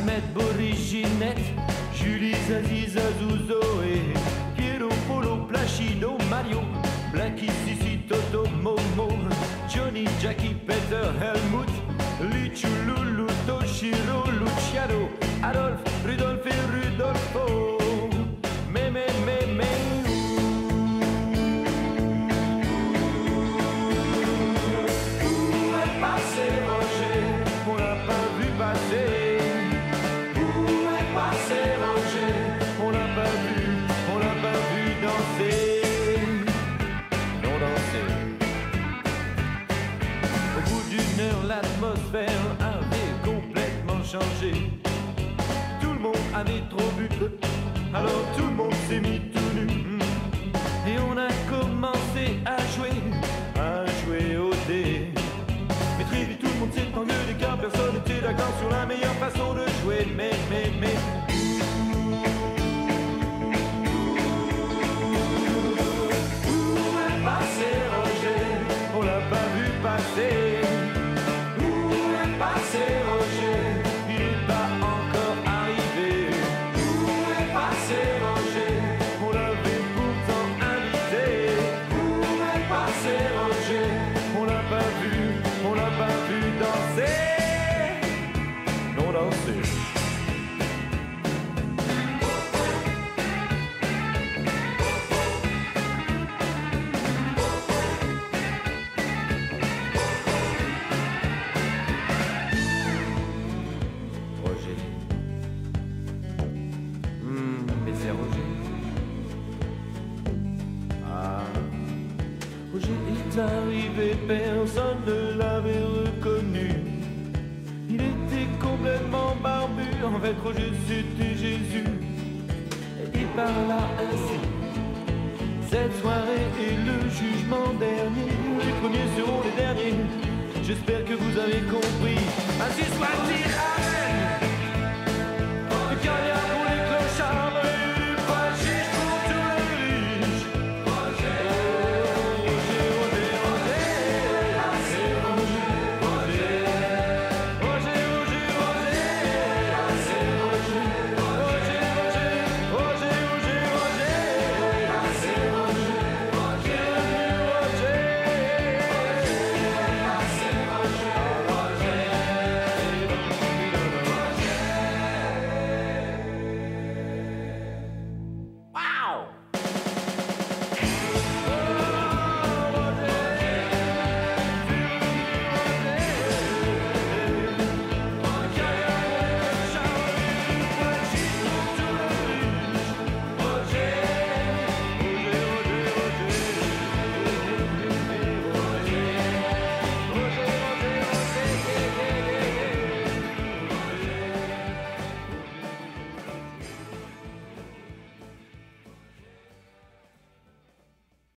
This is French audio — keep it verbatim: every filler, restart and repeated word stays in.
Ahmed, Boris, Ginette, Julie, Zazie, Zazou, Zoé, Piero, Polo, Placido, Mario, Blackie, Sissi, Toto, Momo, Johnny, Jackie, Peter, Helmut, Lichu, Lulu, Toshiro, Luciano, Adolphe, Rudolph et Rudolfo. Mais, mais, mais, mais. Où est passé Roger? On l'a pas vu passer. Où est passé Roger? On l'a pas vu, on l'a pas vu danser. Non danser. Au bout d'une heure, l'atmosphère avait complètement changé. Tout le monde avait trop bu, alors tout le monde s'est mis tout nu. Et on a commencé à jouer, à jouer au dé. Mais très vite tout le monde s'est engueulé car personne n'était d'accord sur la meilleure façon de jouer. Mais, mais, mais. Où est passé Roger? On l'a pas vu passer. Où est passé Roger? Il n'est pas encore arrivé. Où est passé Roger? On l'avait pourtant invité. Où est passé Roger? On l'a pas vu, on l'a pas vu danser. Non danser. Roger. Hmm, mais c'est Roger. Ah. Roger est arrivé, personne ne l'avait reconnu. Il était complètement barbu, en fait Roger c'était Jésus. Et il parla ainsi. Cette soirée est le jugement dernier. Les premiers seront les derniers. J'espère que vous avez compris. Ainsi soit-il. Amen.